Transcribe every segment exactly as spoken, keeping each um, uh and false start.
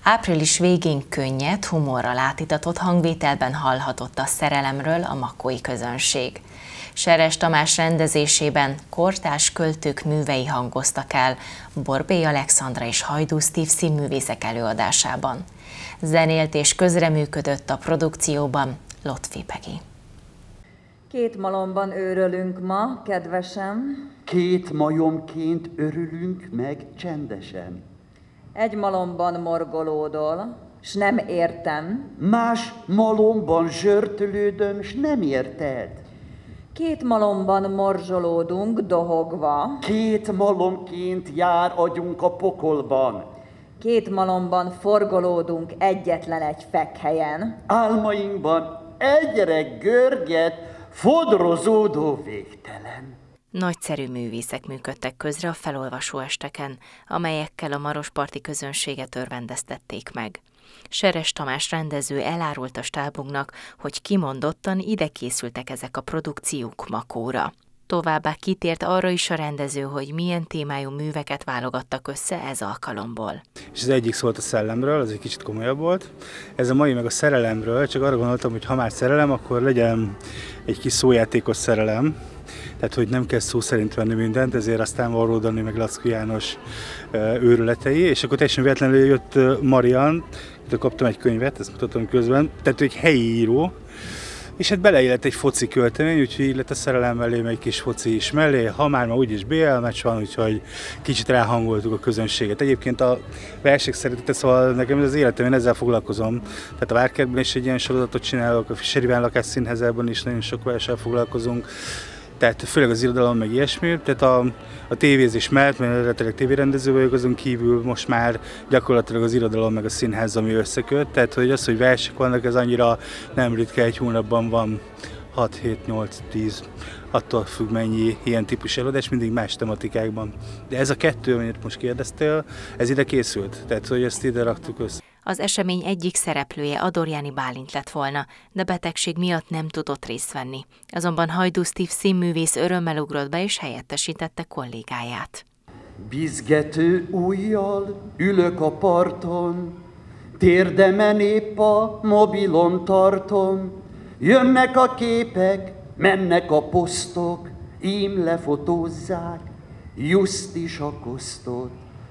Április végén könnyed, humorral átítatott hangvételben hallhatott a szerelemről a makói közönség. Seres Tamás rendezésében kortárs költők művei hangoztak el Borbély Alexandra és Hajdú Steve színművészek előadásában. Zenélt és közreműködött a produkcióban Lotfi Pegi. Két malomban őrölünk ma, kedvesem. Két majomként örülünk meg csendesen. Egy malomban morgolódol, s nem értem. Más malomban zsörtölődöm, s nem érted. Két malomban morzsolódunk, dohogva. Két malomként jár agyunk a pokolban. Két malomban forgolódunk egyetlen egy fekhelyen. Álmainkban egyre görget, fodrozódó végtelen. Nagyszerű művészek működtek közre a felolvasó esteken, amelyekkel a marosparti közönséget örvendeztették meg. Seres Tamás rendező elárult a stábunknak, hogy kimondottan ide készültek ezek a produkciók Makóra. Továbbá kitért arra is a rendező, hogy milyen témájú műveket válogattak össze ez alkalomból. És az egyik szólt a szellemről, az egy kicsit komolyabb volt. Ez a mai meg a szerelemről, csak arra gondoltam, hogy ha már szerelem, akkor legyen egy kis szójátékos szerelem. Tehát, hogy nem kell szó szerint venni mindent, ezért aztán Varró Dani meg Lackó János őrületei, és akkor teljesen véletlenül jött Marian, itt kaptam egy könyvet, ezt mutatom közben, tehát egy helyi író, és hát beleillett egy foci költemény, úgyhogy illett a szerelem mellé, meg egy kis foci is mellé, ha már ma úgyis bé el meccs van, úgyhogy kicsit ráhangoltuk a közönséget. Egyébként a versek szeretete, szóval nekem ez az életem, én ezzel foglalkozom. Tehát a Várkertben is egy ilyen sorozatot csinálok, a Seriván lakás színházában is nagyon sok verssel foglalkozunk. Tehát főleg az irodalom, meg ilyesmi. Tehát a, a tévézés mellett, mert eredetileg tévérendező vagyok, azon kívül most már gyakorlatilag az irodalom, meg a színház, ami összeköt. Tehát hogy az, hogy versek vannak, ez annyira nem ritka, egy hónapban van hat, hét, nyolc, tíz, attól függ mennyi ilyen típus előadás, mindig más tematikákban. De ez a kettő, amit most kérdeztél, ez ide készült, tehát hogy ezt ide raktuk össze. Az esemény egyik szereplője Adorjáni Bálint lett volna, de betegség miatt nem tudott részt venni. Azonban Hajdú Steve színművész örömmel ugrott be és helyettesítette kollégáját. Bizgető ujjal ülök a parton, térdemen épp a mobilon tartom. Jönnek a képek, mennek a posztok, ím lefotózzák just is a kosztot.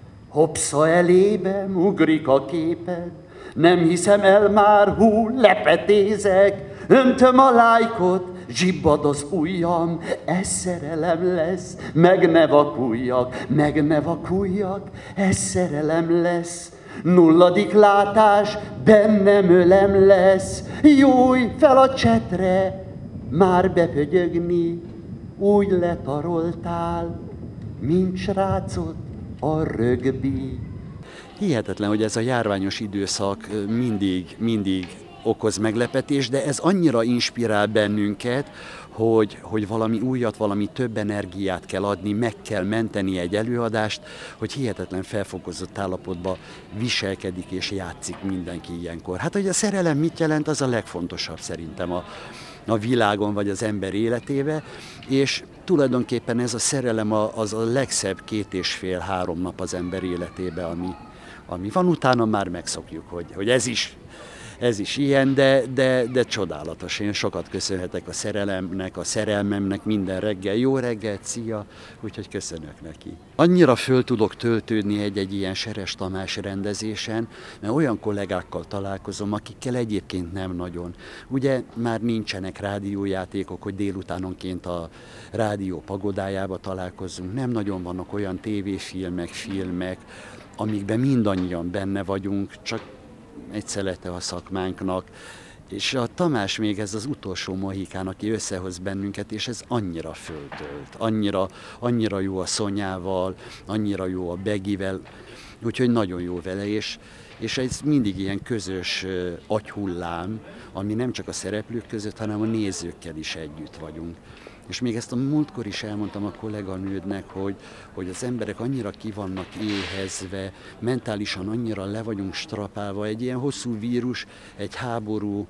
Hopsza elében ugrik a képed, nem hiszem el már, hú, lepetézek. Öntöm a lájkot, zsibbad az ujjam, ez szerelem lesz, meg ne vakuljak, meg ne vakuljak, ez szerelem lesz. Nulladik látás, bennem ölem lesz, júj fel a csetre, már bepögyögni, úgy letaroltál, mint srácot a rögbi. Hihetetlen, hogy ez a járványos időszak mindig, mindig okoz meglepetést, de ez annyira inspirál bennünket, hogy, hogy valami újat, valami több energiát kell adni, meg kell menteni egy előadást, hogy hihetetlen felfokozott állapotban viselkedik és játszik mindenki ilyenkor. Hát, hogy a szerelem mit jelent, az a legfontosabb szerintem a, a világon vagy az ember életébe, és tulajdonképpen ez a szerelem az a legszebb két és fél-három nap az ember életébe, ami, ami van, utána már megszokjuk, hogy, hogy ez is Ez is ilyen, de, de, de csodálatos. Én sokat köszönhetek a szerelemnek, a szerelmemnek minden reggel. Jó reggelt, szia! Úgyhogy köszönök neki. Annyira föl tudok töltődni egy-egy ilyen Seres Tamás rendezésen, mert olyan kollégákkal találkozom, akikkel egyébként nem nagyon. Ugye már nincsenek rádiójátékok, hogy délutánonként a rádió pagodájába találkozunk. Nem nagyon vannak olyan tévéfilmek, filmek, amikben mindannyian benne vagyunk, csak egy szelete a szakmánknak, és a Tamás még ez az utolsó mohikán, aki összehoz bennünket, és ez annyira föltölt, annyira, annyira jó a Szonyával, annyira jó a Begivel, úgyhogy nagyon jó vele, és, és ez mindig ilyen közös agyhullám, ami nem csak a szereplők között, hanem a nézőkkel is együtt vagyunk. És még ezt a múltkor is elmondtam a kolléganődnek, hogy, hogy az emberek annyira ki vannak éhezve, mentálisan annyira le vagyunk strapálva, egy ilyen hosszú vírus, egy háború,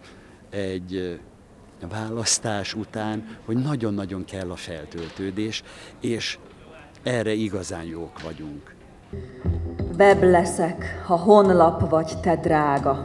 egy választás után, hogy nagyon-nagyon kell a feltöltődés, és erre igazán jók vagyunk. Beb leszek, ha honlap vagy te drága.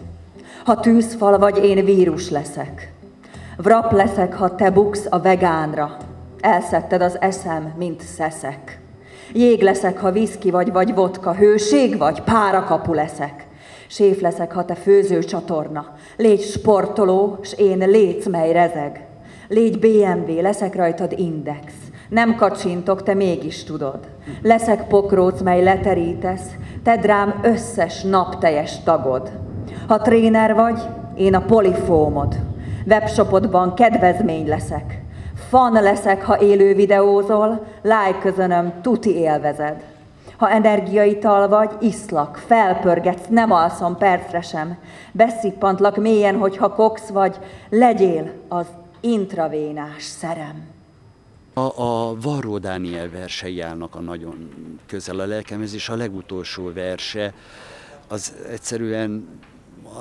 Ha tűzfal vagy, én vírus leszek. Vrap leszek, ha te buksz a vegánra. Elszetted az eszem, mint szeszek. Jég leszek, ha viszki vagy, vagy vodka. Hőség vagy, párakapu leszek. Séf leszek, ha te főző csatorna. Légy sportoló, s én léc, mely rezeg. Légy bé em vé, leszek rajtad index. Nem kacsintok, te mégis tudod. Leszek pokróc, mely leterítesz, tedd rám összes napteljes tagod. Ha tréner vagy, én a polifómod. Webshopodban kedvezmény leszek. Fan leszek, ha élő videózol, like közönöm, tuti élvezed. Ha energiaital vagy, iszlak, felpörgetsz, nem alszom percre sem. Beszippantlak mélyen, hogyha koksz vagy, legyél az intravénás szerem. A, a Varró Dániel versei állnak a nagyon közel a lelkemhez, és a legutolsó verse az egyszerűen a,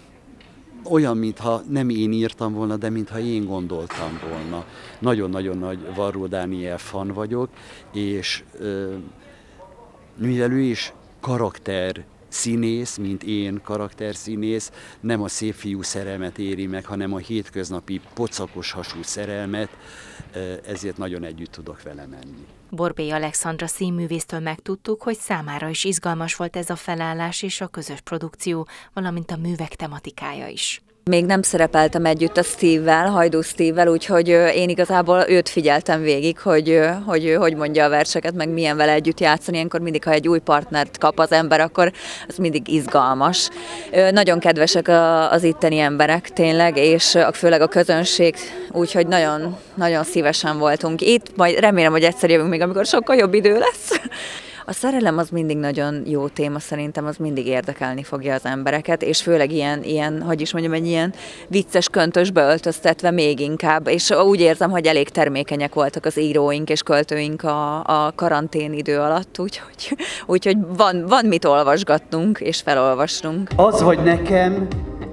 olyan, mintha nem én írtam volna, de mintha én gondoltam volna. Nagyon-nagyon nagy Varró Dániel fan vagyok, és ö, mivel ő is karakter színész, mint én karakterszínész, nem a szép fiú szerelmet éri meg, hanem a hétköznapi pocakos hasú szerelmet, ezért nagyon együtt tudok vele menni. Borbély Alexandra színművésztől megtudtuk, hogy számára is izgalmas volt ez a felállás és a közös produkció, valamint a művek tematikája is. Még nem szerepeltem együtt a Steve-vel, Hajdú Steve-vel, úgyhogy én igazából őt figyeltem végig, hogy, hogy hogy mondja a verseket, meg milyen vele együtt játszani. Ilyenkor mindig, ha egy új partnert kap az ember, akkor az mindig izgalmas. Nagyon kedvesek az itteni emberek tényleg, és főleg a közönség, úgyhogy nagyon, nagyon szívesen voltunk itt. Majd remélem, hogy egyszer jövünk még, amikor sokkal jobb idő lesz. A szerelem az mindig nagyon jó téma, szerintem az mindig érdekelni fogja az embereket, és főleg ilyen, ilyen hogy is mondjam, egy ilyen vicces köntösbe öltöztetve még inkább, és úgy érzem, hogy elég termékenyek voltak az íróink és költőink a, a karantén idő alatt, úgyhogy, úgyhogy van, van mit olvasgatnunk és felolvasnunk. Az vagy nekem,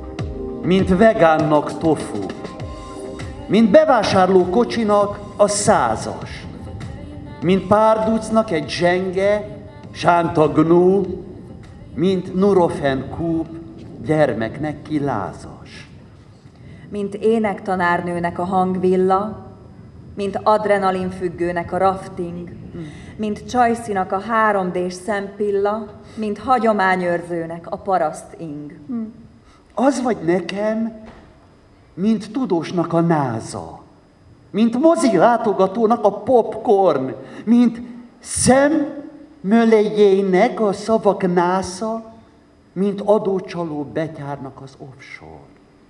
mint vegánnak tofu, mint bevásárló kocsinak a százas, mint párducnak egy zsenge, sánta gnú, mint Nurofen kúp, gyermeknek ki lázas. Mint énektanárnőnek a hangvilla, mint adrenalinfüggőnek a rafting, mint Csajszinak a három dés szempilla, mint hagyományőrzőnek a paraszting. Az vagy nekem, mint tudósnak a náza, mint mozi látogatónak a popcorn, mint szemmölejének a szavak násza, mint adócsaló betyárnak az offshore.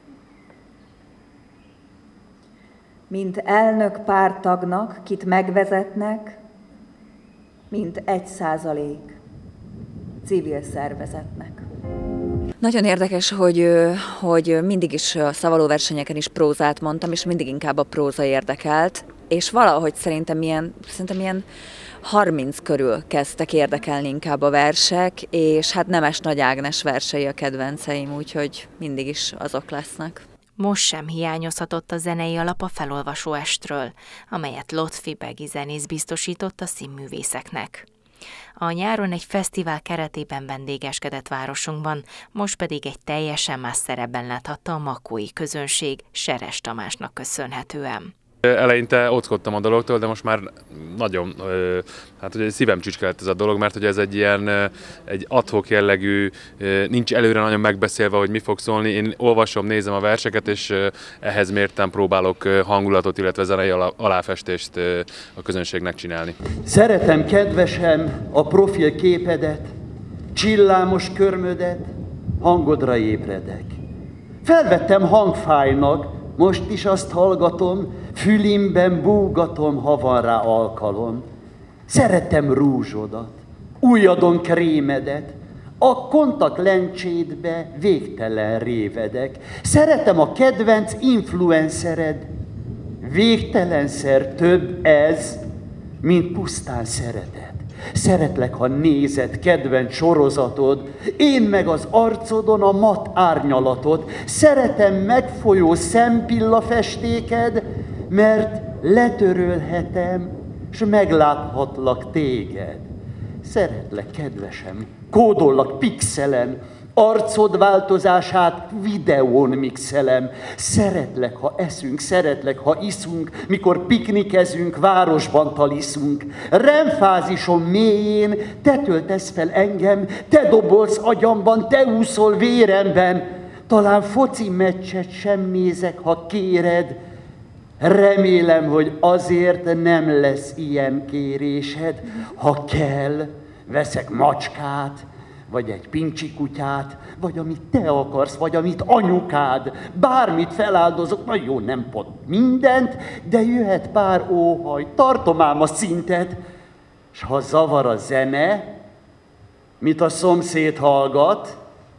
Mint elnök pártagnak, kit megvezetnek, mint egy százalék civil szervezetnek. Nagyon érdekes, hogy, hogy mindig is a szavalóversenyeken is prózát mondtam, és mindig inkább a próza érdekelt, és valahogy szerintem ilyen, szerintem ilyen harminc körül kezdtek érdekelni inkább a versek, és hát Nemes Nagy Ágnes versei a kedvenceim, úgyhogy mindig is azok lesznek. Most sem hiányozhatott a zenei alap a felolvasó estről, amelyet Lotfi Begi zenész biztosított a színművészeknek. A nyáron egy fesztivál keretében vendégeskedett városunkban, most pedig egy teljesen más szerepben láthatta a makói közönség Seres Tamásnak köszönhetően. Eleinte óckodtam a dologtól, de most már nagyon, hát ugye szívem csücskelt ez a dolog, mert hogy ez egy ilyen egy ad-hoc jellegű, nincs előre nagyon megbeszélve, hogy mi fog szólni. Én olvasom, nézem a verseket, és ehhez mérten próbálok hangulatot, illetve zenei aláfestést a közönségnek csinálni. Szeretem, kedvesem, a profil képedet, csillámos körmödet, hangodra ébredek. Felvettem hangfájnak, most is azt hallgatom, fülimben búgatom, ha van rá alkalom. Szeretem rúzsodat, ujjadon krémedet, a kontaktlencsédbe végtelen révedek. Szeretem a kedvenc influencered, végtelenszer több ez, mint pusztán szeretet. Szeretlek, ha nézed kedvenc sorozatod, én meg az arcodon a mat árnyalatot. Szeretem megfolyó szempillafestéked, mert letörölhetem, s megláthatlak téged. Szeretlek, kedvesem, kódollak pixelen, arcod változását videón mixelem. Szeretlek, ha eszünk, szeretlek, ha iszunk, mikor piknikezünk, városban taliszunk. Remfázison mélyén te töltesz fel engem, te dobolsz agyamban, te úszol véremben. Talán foci meccset sem nézek, ha kéred. Remélem, hogy azért nem lesz ilyen kérésed. Ha kell, veszek macskát, vagy egy pincsi kutyát, vagy amit te akarsz, vagy amit anyukád, bármit feláldozok, na jó, nem pont mindent, de jöhet pár óhaj, tartom ám a szintet, s ha zavar a zene, mit a szomszéd hallgat,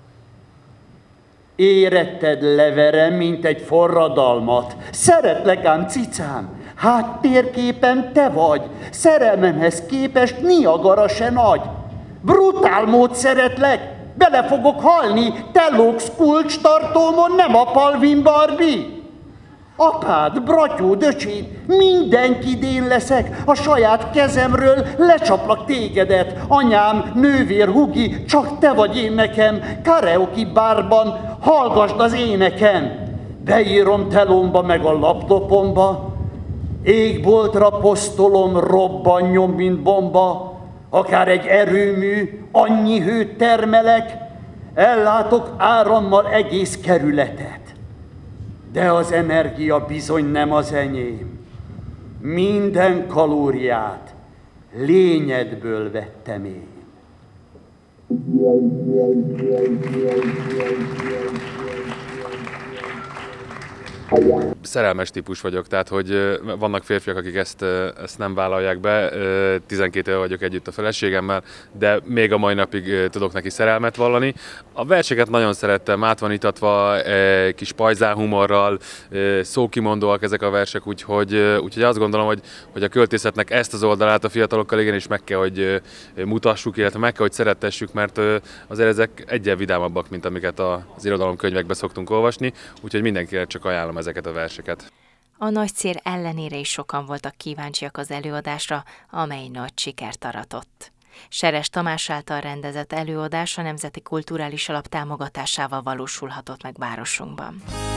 éretted leverem, mint egy forradalmat. Szeretlek ám, cicám, háttérképen te vagy, szerelmemhez képest Niagara se nagy. Brutál mód szeretlek, bele fogok halni, te lógsz kulcstartómon, nem a Palvin Barbie. Apád, bratyód, öcséd, mindenkid én leszek, a saját kezemről lecsaplak tégedet. Anyám, nővér, hugi, csak te vagy én nekem, karaoke bárban hallgasd az énekem. Beírom telomba meg a laptopomba, égboltra posztolom, robbanjon, mint bomba. Akár egy erőmű, annyi hőt termelek, ellátok árammal egész kerületet. De az energia bizony nem az enyém. Minden kalóriát lényedből vettem én. Szerelmes típus vagyok, tehát hogy vannak férfiak, akik ezt, ezt nem vállalják be. tizenkét éve vagyok együtt a feleségemmel, de még a mai napig tudok neki szerelmet vallani. A verseket nagyon szerettem, át van itatva, kis pajzán humorral, szókimondóak ezek a versek, úgyhogy, úgyhogy azt gondolom, hogy, hogy a költészetnek ezt az oldalát a fiatalokkkal igenis meg kell, hogy mutassuk, illetve meg kell, hogy szerettessük, mert azért ezek egyen vidámabbak, mint amiket az irodalomkönyvekben szoktunk olvasni, úgyhogy mindenkinek csak ajánlom ezeket a verseket. A nagy cél ellenére is sokan voltak kíváncsiak az előadásra, amely nagy sikert aratott. Seres Tamás által rendezett előadás a Nemzeti Kulturális Alap támogatásával valósulhatott meg városunkban.